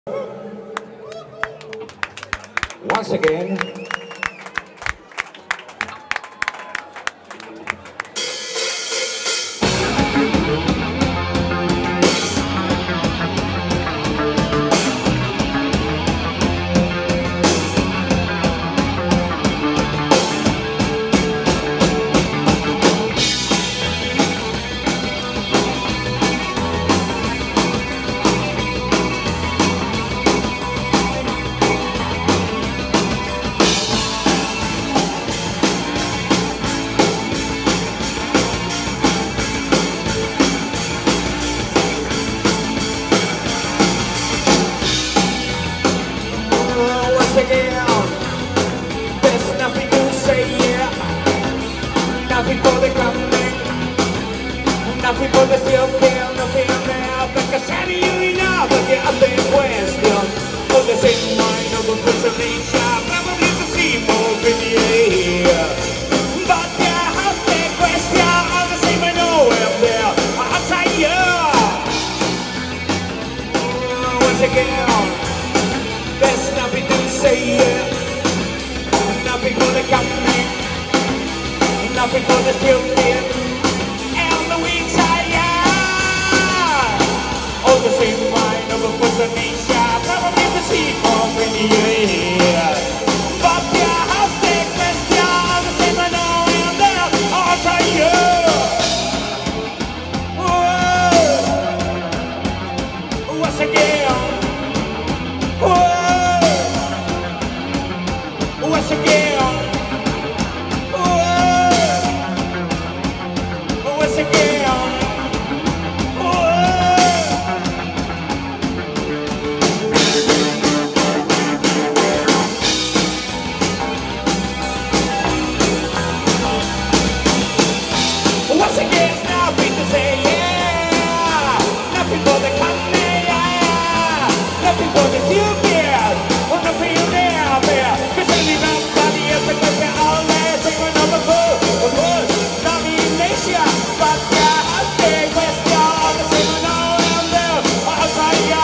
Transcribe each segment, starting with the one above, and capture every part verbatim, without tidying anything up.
Once again. Nothing for the coming, nothing for the still feel, nothing there, perché sei you enough, perché a te question, all the same mind of a person nature, probably to see more Vinile, but yeah, how's the question, all the same I know I'm there, outside you, once again, there's nothing to say, nothing for the coming, nothing for the stupid and the weak tired. All the same mind of a person nature, probably the sea from in the air. But yeah, how's the question? All the same I know and there I'll tell you. Whoa. Once again. Whoa. Once again. Once again, oh. Once again, it's nothing to say, yeah. Nothing for the company, yeah. Nothing for the stupid, or nothing there, there. Cause everybody is a question, always take another fool, or good, domination. But yeah, I stay with you, all the same I know I'm there, I'll try you.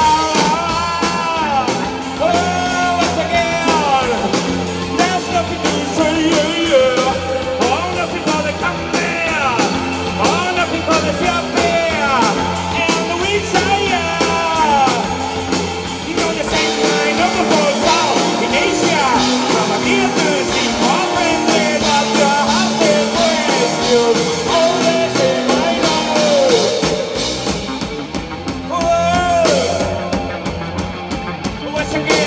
Oh, once again, there's nothing to say, yeah, yeah. Oh, nothing for the company, oh, nothing for the selfie, and the weak side, yeah. You know the same kind of the whole South in Asia, from a near to see more friendly, but your heart still with you. Oh, the same I know. Whoa. Once again.